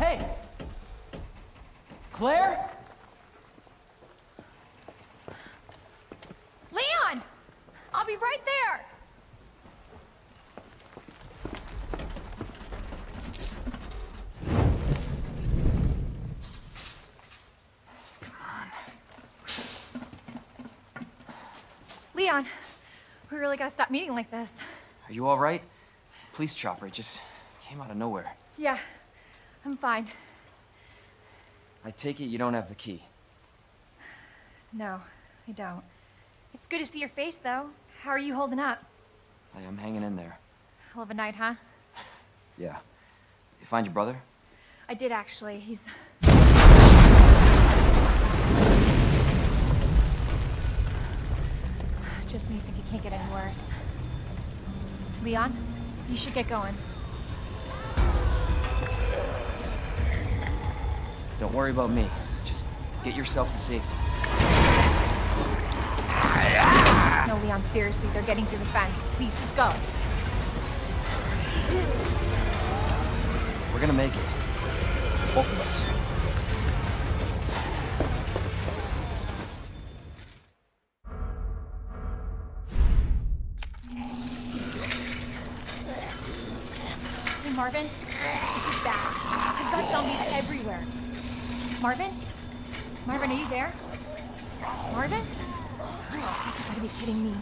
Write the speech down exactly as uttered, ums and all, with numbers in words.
Hey! Claire? Leon! I'll be right there! Come on. Leon, we really gotta stop meeting like this. Are you all right? Police chopper, it just came out of nowhere. Yeah, I'm fine. I take it you don't have the key. No, I don't. It's good to see your face, though. How are you holding up? I am hanging in there. Hell of a night, huh? Yeah. You find your brother? I did, actually. He's... Just when you think it can't get any worse. Leon, you should get going. Don't worry about me. Just get yourself to safety. No, Leon, seriously, they're getting through the fence. Please, just go. We're gonna make it. Both of us. Hey, Marvin, this is bad. I've got zombies everywhere. Marvin? Marvin, are you there? Marvin? You gotta be kidding me.